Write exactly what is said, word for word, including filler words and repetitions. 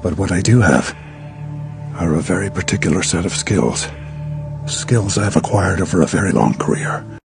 But what I do have are a very particular set of skills. Skills I've acquired over a very long career.